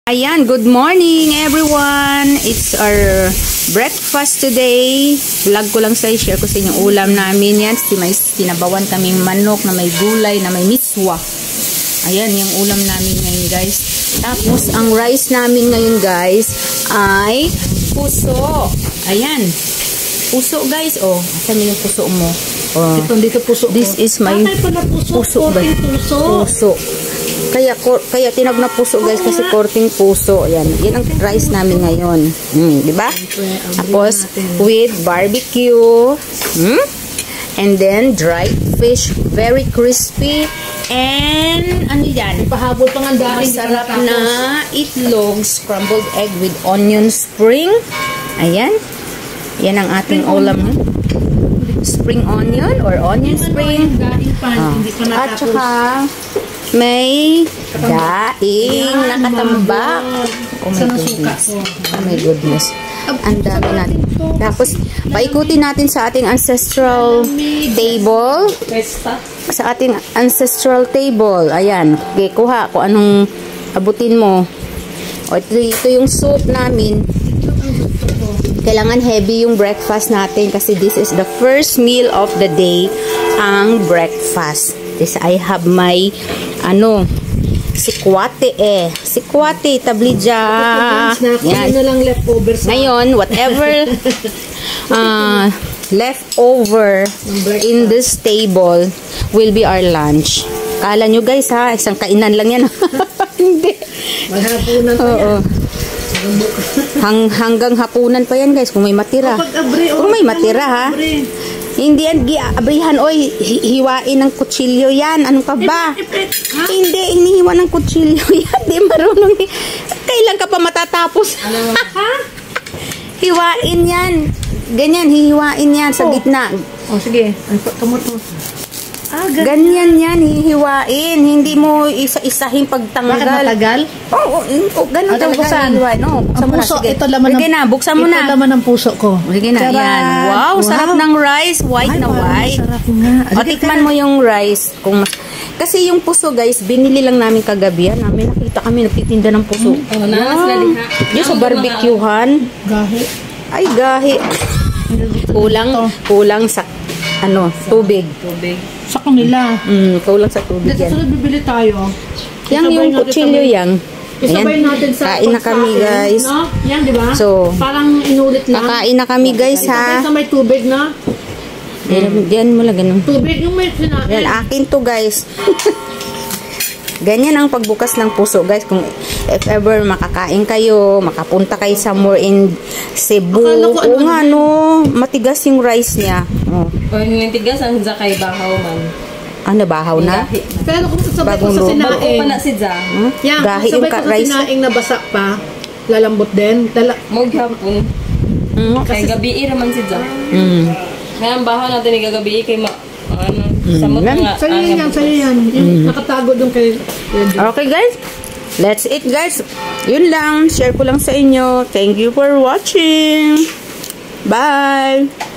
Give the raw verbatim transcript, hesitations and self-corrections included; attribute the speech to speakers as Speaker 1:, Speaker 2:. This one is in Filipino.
Speaker 1: Ayan, good morning everyone. It's our breakfast today. Vlog ko lang sa share ko sa inyo ulam namin yan. May tinabawan kaming manok na may gulay na may miswa. Ayan, yung ulam namin ngayon guys. Tapos ang rice namin ngayon guys ay puso. Ayan. Puso guys. Oh, asan yung puso mo? Oh.
Speaker 2: Ito dito puso.
Speaker 1: This is my puso. Puso ba?
Speaker 2: Puso.
Speaker 1: Puso. Kaya kaya tinag na puso guys kasi korting puso. Ayan. Yan ang rice namin ngayon. Mm, di ba? Tapos with barbecue. Hmm? And then dried fish, very crispy. And ano yan?
Speaker 2: Ipahabol pang ang dahil.
Speaker 1: Masarap na itlog, scrambled egg with onion spring. Ayan. Yan ang ating ulam. Spring onion or onion spring. Ah. At saka may daing nakatambak. Oh my goodness. Oh my goodness. Ang dami natin. Tapos, paikutin natin sa ating ancestral table. Sa ating ancestral table. Ayan. Okay, kuha kung anong abutin mo. O, ito, ito yung soup namin. Kailangan heavy yung breakfast natin kasi this is the first meal of the day, ang breakfast. This I have my ano, sikwate eh. Sikwate, tablidya.
Speaker 2: Yan. Na lang leftovers.
Speaker 1: Ngayon, whatever uh, leftover in this table will be our lunch. Kala nyo guys ha, isang kainan lang yan. Hindi.
Speaker 2: Maghapunan pa
Speaker 1: yan. Hang, hanggang hapunan pa yan guys kung may matira. Kung may matira ha. Hindi yan giabrihan oy, hiwain ng kutsilyo yan. Ano ka ba? Hindi, hinihiwa ng kutsilyo yan. Di marunong. Kailan ka pa matatapos? Hiwain yan. Ganyan, hihiwain yan sa gitna.
Speaker 2: Oh, sige. Kamot mo.
Speaker 1: Ah, ganyan yan, hihiwain. Hindi mo isa-isahin pagtanggal.
Speaker 2: Bakit matagal?
Speaker 1: Oo, oh, oh, ganun
Speaker 2: talaga
Speaker 1: hihiwain. Oh,
Speaker 2: ang puso, na, ito laman
Speaker 1: sige
Speaker 2: ng,
Speaker 1: na, buksan mo na.
Speaker 2: Ito laman ng puso ko.
Speaker 1: Sige na,
Speaker 2: Tara.
Speaker 1: yan. Wow, wow, sarap ng rice. White
Speaker 2: Ay,
Speaker 1: na white.
Speaker 2: Sarap nga.
Speaker 1: O, tikman mo yung rice. Kung kasi yung puso guys, binili lang namin kagabi. Yan, namin nakita kami nagtitinda ng puso.
Speaker 2: Hmm.
Speaker 1: Oh, wow. Yung sa barbecuehan.
Speaker 2: Gahi.
Speaker 1: Ay, gahi. Kulang, kulang sa ano, tubig. Tubig.
Speaker 2: Sa kanila.
Speaker 1: Mm, kulang sa tubig yan.
Speaker 2: Sunod bibili tayo.
Speaker 1: Yang yung kutsilyo yang.
Speaker 2: Isabay natin sa
Speaker 1: kain na kami guys.
Speaker 2: No? Yan, di ba?
Speaker 1: So,
Speaker 2: parang inulit lang.
Speaker 1: Kakain na kami guys ha.
Speaker 2: Isabay sa may tubig na.
Speaker 1: Diyan, diyan mo lang ganun.
Speaker 2: Tubig yung may sinain.
Speaker 1: Yan, akin to guys. Ganyan ang pagbukas ng puso guys. Kung if ever makakain kayo, makapunta kayo somewhere in Cebu. O nga no, matigas yung rice niya. Oh.
Speaker 3: O yung tigas ang zakay bahaw man.
Speaker 1: Ano, bahaw na?
Speaker 2: Pero kung sabay ko sa sinaing.
Speaker 3: Bago pa na si Za.
Speaker 1: Hmm?
Speaker 2: Yan,
Speaker 1: gahi
Speaker 2: sabay
Speaker 1: yung
Speaker 2: ko sa
Speaker 1: rice.
Speaker 2: sinaing na basa pa, lalambot din. Lala
Speaker 3: Maghapon.
Speaker 1: Mm.
Speaker 3: Kay gabi raman si Za.
Speaker 1: Mm.
Speaker 3: Ngayon bahaw natin ni gagabi kay ma ano,
Speaker 1: Mm.
Speaker 3: samot nga.
Speaker 2: Sa'yo yan, sa'yo yan. Yung
Speaker 1: Mm.
Speaker 2: nakatago doon kay...
Speaker 1: Okay guys, let's eat guys. Yun lang, share ko lang sa inyo. Thank you for watching. Bye!